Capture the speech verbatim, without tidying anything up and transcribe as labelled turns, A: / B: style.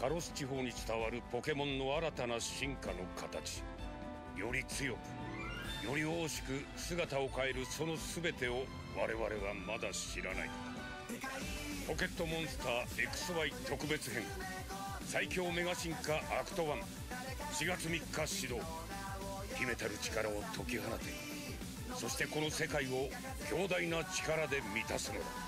A: タロス地方に伝わるポケモンの新たな進化の形、より強くより大しく姿を変えるその全てを我々はまだ知らない。ポケットモンスター エックスワイ 特別編最強メガ進化アクトワン、しがつみっか始動。秘めたる力を解き放て、そしてこの世界を強大な力で満たすのだ。